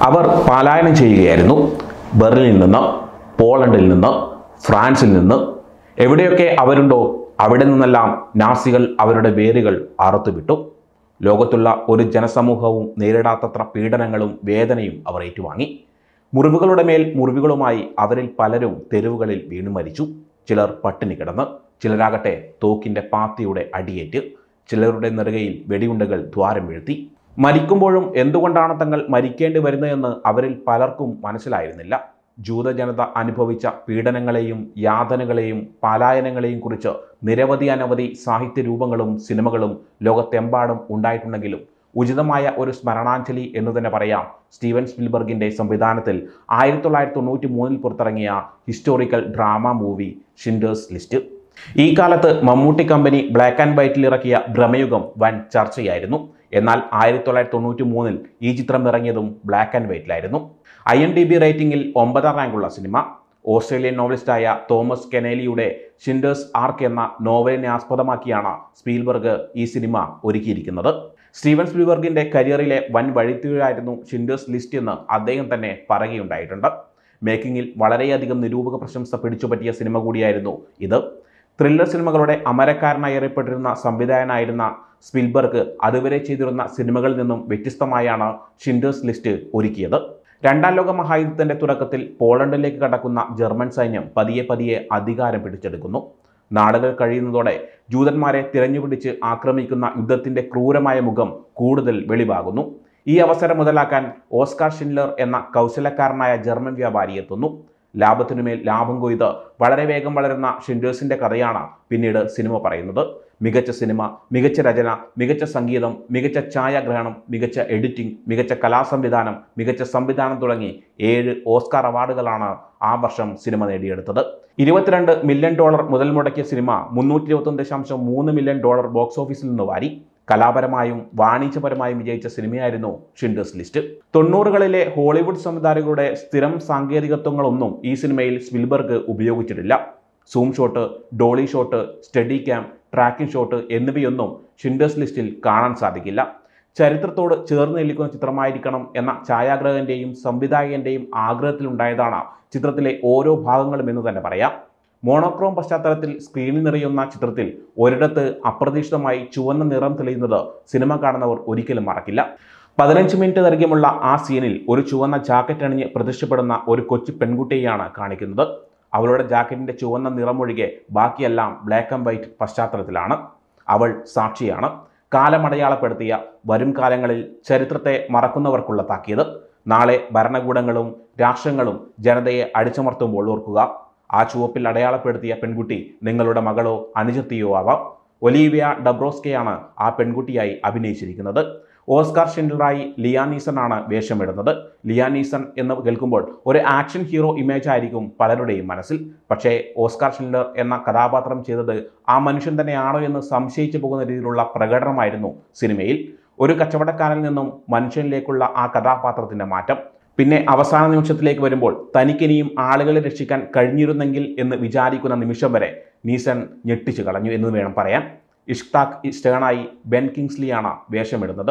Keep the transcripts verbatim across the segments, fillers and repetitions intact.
അവർ പലായനം ചെയ്യുകയായിരുന്നു. ബെർലിനിൽ നിന്ന്, പോളണ്ടിൽ നിന്ന്, ഫ്രാൻസിൽ നിന്ന്. എവിടെയൊക്കെ അവരുണ്ടോ അവിടെ നിന്നെല്ലാം നാസികൾ അവരുടെ വേരുകൾ അറുത്തുവിട്ടു. ലോകത്തുള്ള ഒരു ജനസമൂഹവും നേരിടാത്തത്ര പീഡനങ്ങളും വേദനയും അവർ ഏറ്റുവാങ്ങി. മുറിവുകളുടെ മേൽ മുറിവുകളുമായി അവരിൽ പലരും തെരുവുകളിൽ വീണു മരിച്ചു. ചിലർ പട്ടിണി കിടന്ന്, ചിലരാകട്ടെ തോക്കിൻ്റെ പാത്തിയുടെ അടിയേറ്റ്, ചിലരുടെ നെറുകയിൽ വെടിയുണ്ടകൾ ദ്വാരം വീഴ്ത്തി. മരിക്കുമ്പോഴും എന്തുകൊണ്ടാണ് തങ്ങൾ മരിക്കേണ്ടി വരുന്നതെന്ന് അവരിൽ പലർക്കും മനസ്സിലായിരുന്നില്ല. ജൂതജനത അനുഭവിച്ച പീഡനങ്ങളെയും യാതനകളെയും പലായനങ്ങളെയും കുറിച്ച് നിരവധി അനവധി സാഹിത്യ രൂപങ്ങളും സിനിമകളും ലോകത്തെമ്പാടും ഉണ്ടായിട്ടുണ്ടെങ്കിലും ഉചിതമായ ഒരു സ്മരണാഞ്ജലി എന്ന് തന്നെ പറയാം സ്റ്റീവൻ സ്പിൽബർഗിൻ്റെ സംവിധാനത്തിൽ ആയിരത്തി തൊള്ളായിരത്തി തൊണ്ണൂറ്റി മൂന്നിൽ പുറത്തിറങ്ങിയ historical drama movie Schindler's list. ഈ കാലത്ത് മമ്മൂട്ടി കമ്പനി ബ്ലാക്ക് ആൻഡ് വൈറ്റിൽ ഇറക്കിയ ഭ്രമയുഗം വൻ ചർച്ചയായിരുന്നു. എന്നാൽ ആയിരത്തി തൊള്ളായിരത്തി തൊണ്ണൂറ്റി മൂന്നിൽ ഈ ചിത്രം ഇറങ്ങിയതും ബ്ലാക്ക് ആൻഡ് വൈറ്റിലായിരുന്നു. ഐ എൻ ഡി ബി റേറ്റിംഗിൽ ഒമ്പതാം റാങ്കുള്ള സിനിമ. ഓസ്ട്രേലിയൻ നോവലിസ്റ്റായ തോമസ് കെനേലിയുടെ ഷിൻഡേഴ്സ് ആർക്ക് എന്ന നോവലിനെ ആസ്പദമാക്കിയാണ് സ്പീൽബർഗ് ഈ സിനിമ ഒരുക്കിയിരിക്കുന്നത്. സ്റ്റീവൻ സ്പീൽബർഗിൻ്റെ കരിയറിലെ വൻ വഴിത്തിരിവായിരുന്നു ഷിൻഡേഴ്സ് ലിസ്റ്റ് എന്ന് അദ്ദേഹം തന്നെ പറയുകയുണ്ടായിട്ടുണ്ട്. മേക്കിങ്ങിൽ വളരെയധികം നിരൂപക പ്രശംസ പിടിച്ചുപറ്റിയ സിനിമ കൂടിയായിരുന്നു ഇത്. ത്രില്ലർ സിനിമകളുടെ അമരക്കാരനായി അറിയപ്പെട്ടിരുന്ന സംവിധായകനായിരുന്ന സ്പിൽബർഗ് അതുവരെ ചെയ്തിരുന്ന സിനിമകളിൽ നിന്നും വ്യത്യസ്തമായാണ് ഷിൻഡേഴ്സ് ലിസ്റ്റ് ഒരുക്കിയത്. രണ്ടാം ലോക മഹായുദ്ധത്തിൻ്റെ തുടക്കത്തിൽ പോളണ്ടിലേക്ക് കടക്കുന്ന ജർമ്മൻ സൈന്യം പതിയെ പതിയെ അധികാരം പിടിച്ചെടുക്കുന്നു. നാടുകൾ കഴിയുന്നതോടെ ജൂതന്മാരെ തിരഞ്ഞുപിടിച്ച് ആക്രമിക്കുന്ന യുദ്ധത്തിൻ്റെ ക്രൂരമായ മുഖം കൂടുതൽ വെളിവാകുന്നു. ഈ അവസരം മുതലാക്കാൻ ഓസ്കാർ ഷിൻഡ്ലർ എന്ന കൗശലക്കാരനായ ജർമ്മൻ വ്യാപാരി എത്തുന്നു. ലാഭത്തിനുമേൽ ലാഭം കൊയ്ത് വളരെ വേഗം വളരുന്ന ഷിൻഡേഴ്സിൻ്റെ കഥയാണ് പിന്നീട് സിനിമ പറയുന്നത്. മികച്ച സിനിമ, മികച്ച രചന, മികച്ച സംഗീതം, മികച്ച ഛായാഗ്രഹണം, മികച്ച എഡിറ്റിംഗ്, മികച്ച കലാസംവിധാനം, മികച്ച സംവിധാനം തുടങ്ങി ഏഴ് ഓസ്കാർ അവാർഡുകളാണ് ആ വർഷം സിനിമ നേടിയെടുത്തത്. ഇരുപത്തിരണ്ട് മില്യൺ ഡോളർ മുതൽ മുടക്കിയ സിനിമ മുന്നൂറ്റി ഇരുപത്തൊന്ന് ദശാംശം മൂന്ന് മില്യൺ ഡോളർ ബോക്സ് ഓഫീസിൽ നിന്ന് വാരി. കലാപരമായും വാണിജ്യപരമായും വിജയിച്ച സിനിമയായിരുന്നു ഷിൻഡേഴ്സ് ലിസ്റ്റ്. തൊണ്ണൂറുകളിലെ ഹോളിവുഡ് സംവിധായകരുടെ സ്ഥിരം സാങ്കേതികത്വങ്ങളൊന്നും ഈ സിനിമയിൽ സ്പിൽബർഗ് ഉപയോഗിച്ചിട്ടില്ല. Zoom shot, dolly shot, steady cam, tracking shot എന്നിവയൊന്നും ഷിൻഡേഴ്സ് ലിസ്റ്റിൽ കാണാൻ സാധിക്കില്ല. ചരിത്രത്തോട് ചേർന്ന് നിൽക്കുന്ന ചിത്രമായിരിക്കണം എന്ന ഛായാഗ്രഹകൻ്റെയും സംവിധായകൻ്റെയും ആഗ്രഹത്തിലുണ്ടായതാണ് ചിത്രത്തിലെ ഓരോ ഭാഗങ്ങളും എന്ന് തന്നെ പറയാം. മോണോക്രോം പശ്ചാത്തലത്തിൽ സ്ക്രീനിൽ നിറയുന്ന ചിത്രത്തിൽ ഒരിടത്ത് അപ്രതീക്ഷിതമായി ചുവന്ന നിറം തെളിയുന്നത് സിനിമ കാണുന്നവർ ഒരിക്കലും മറക്കില്ല. പതിനഞ്ച് മിനിറ്റ് ദൈർഘ്യമുള്ള ആ സീനിൽ ഒരു ചുവന്ന ജാക്കറ്റ് അണിഞ്ഞ് പ്രത്യക്ഷപ്പെടുന്ന ഒരു കൊച്ചു പെൺകുട്ടിയെയാണ് കാണിക്കുന്നത്. അവളുടെ ജാക്കറ്റിൻ്റെ ചുവന്ന നിറമൊഴികെ ബാക്കിയെല്ലാം ബ്ലാക്ക് ആൻഡ് വൈറ്റ് പശ്ചാത്തലത്തിലാണ്. അവൾ സാക്ഷിയാണ്. കാലമടയാളപ്പെടുത്തിയ വരും കാലങ്ങളിൽ ചരിത്രത്തെ മറക്കുന്നവർക്കുള്ള താക്കീത്. നാളെ ഭരണകൂടങ്ങളും രാഷ്ട്രങ്ങളും ജനതയെ അടിച്ചമർത്തുമ്പോൾ ഓർക്കുക, ആ ചുവപ്പിൽ അടയാളപ്പെടുത്തിയ പെൺകുട്ടി നിങ്ങളുടെ മകളോ അനുജത്തിയോ ആവാം. ഒലീവിയ ഡബ്രോസ്കയാണ് ആ പെൺകുട്ടിയായി അഭിനയിച്ചിരിക്കുന്നത്. ഓസ്കാർ ഷിൻഡ്ലറായി ലിയാം നീസൺ ആണ് വേഷമിടുന്നത്. ലിയാം നീസൺ എന്ന് കേൾക്കുമ്പോൾ ഒരു ആക്ഷൻ ഹീറോ ഇമേജ് ആയിരിക്കും പലരുടെയും മനസ്സിൽ. പക്ഷേ ഓസ്കാർ ഷിൻഡ്ലർ എന്ന കഥാപാത്രം ചെയ്തത് ആ മനുഷ്യൻ തന്നെയാണോ എന്ന് സംശയിച്ചു പോകുന്ന രീതിയിലുള്ള പ്രകടനമായിരുന്നു സിനിമയിൽ. ഒരു കച്ചവടക്കാരനിൽ നിന്നും മനുഷ്യനിലേക്കുള്ള ആ കഥാപാത്രത്തിൻ്റെ മാറ്റം. പിന്നെ അവസാന നിമിഷത്തിലേക്ക് വരുമ്പോൾ തനിക്കിനിയും ആളുകളെ രക്ഷിക്കാൻ കഴിഞ്ഞിരുന്നെങ്കിൽ എന്ന് വിചാരിക്കുന്ന നിമിഷം വരെ നീസൺ ഞെട്ടിച്ചു കളഞ്ഞു എന്ന് വേണം പറയാൻ. ഇഷ്താഖ് സ്റ്റേണായി ബെൻ കിങ്സ്ലിയാണ് വേഷമിടുന്നത്.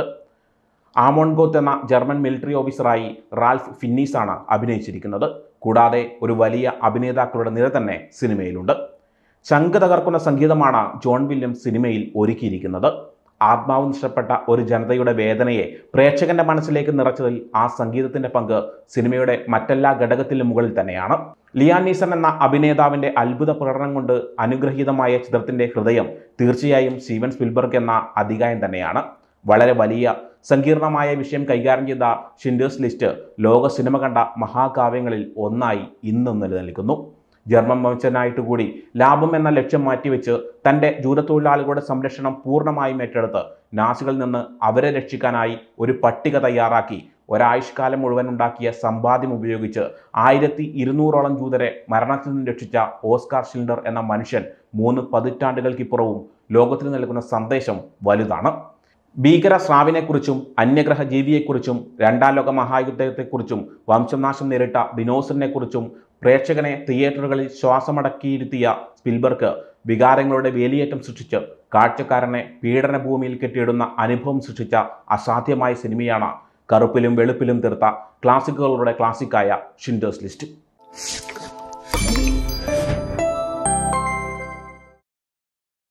ആമോൺഗോത്ത് എന്ന ജർമ്മൻ മിലിറ്ററി ഓഫീസറായി റാൽഫ് ഫിന്നീസാണ് അഭിനയിച്ചിരിക്കുന്നത്. കൂടാതെ ഒരു വലിയ അഭിനേതാക്കളുടെ നിര തന്നെ സിനിമയിലുണ്ട്. ശംഖ് തകർക്കുന്ന സംഗീതമാണ് ജോൺ വില്യംസ് സിനിമയിൽ ഒരുക്കിയിരിക്കുന്നത്. ആത്മാവ് നഷ്ടപ്പെട്ട ഒരു ജനതയുടെ വേദനയെ പ്രേക്ഷകന്റെ മനസ്സിലേക്ക് നിറച്ചതിൽ ആ സംഗീതത്തിന്റെ പങ്ക് സിനിമയുടെ മറ്റെല്ലാ ഘടകത്തിലും മുകളിൽ തന്നെയാണ്. ലിയാം നീസൺ എന്ന അഭിനേതാവിന്റെ അത്ഭുത പ്രകടനം കൊണ്ട് അനുഗ്രഹീതമായ ചിത്രത്തിന്റെ ഹൃദയം തീർച്ചയായും സ്റ്റീവൻ സ്പിൽബർഗ് എന്ന അധികായൻ തന്നെയാണ്. വളരെ വലിയ സങ്കീർണമായ വിഷയം കൈകാര്യം ചെയ്ത ഷിൻഡേഴ്സ് ലിസ്റ്റ് ലോക സിനിമ കണ്ട മഹാകാവ്യങ്ങളിൽ ഒന്നായി ഇന്നും നിലനിൽക്കുന്നു. ജർമ്മൻ വംശജനായിട്ട് കൂടി ലാഭം എന്ന ലക്ഷ്യം മാറ്റിവെച്ച് തൻ്റെ ജൂതത്തൊഴിലാളികളുടെ സംരക്ഷണം പൂർണ്ണമായും ഏറ്റെടുത്ത് നാസികളിൽ നിന്ന് അവരെ രക്ഷിക്കാനായി ഒരു പട്ടിക തയ്യാറാക്കി ഒരായുഷ്കാലം മുഴുവൻ ഉണ്ടാക്കിയ സമ്പാദ്യം ഉപയോഗിച്ച് ആയിരത്തി ഇരുന്നൂറോളം ജൂതരെ മരണത്തിൽ നിന്ന് രക്ഷിച്ച ഓസ്കാർ ഷിൻഡ്ലർ എന്ന മനുഷ്യൻ മൂന്ന് പതിറ്റാണ്ടുകൾക്കിപ്പുറവും ലോകത്തിന് നൽകുന്ന സന്ദേശം വലുതാണ്. ഭീകര സ്രാവിനെക്കുറിച്ചും അന്യഗ്രഹ ജീവിയെക്കുറിച്ചും രണ്ടാം ലോക മഹായുദ്ധത്തെക്കുറിച്ചും വംശനാശം നേരിട്ട ദിനോസറിനെക്കുറിച്ചും പ്രേക്ഷകനെ തിയേറ്ററുകളിൽ ശ്വാസമടക്കിയിരുത്തിയ സ്പിൽബർഗ് വികാരങ്ങളുടെ വേലിയേറ്റം സൃഷ്ടിച്ച് കാഴ്ചക്കാരനെ പീഡനഭൂമിയിൽ കെട്ടിയിടുന്ന അനുഭവം സൃഷ്ടിച്ച അസാധ്യമായ സിനിമയാണ് കറുപ്പിലും വെളുപ്പിലും തീർത്ത ക്ലാസിക്കുകളുടെ ക്ലാസിക്കായ ഷിൻഡേഴ്സ് ലിസ്റ്റ്.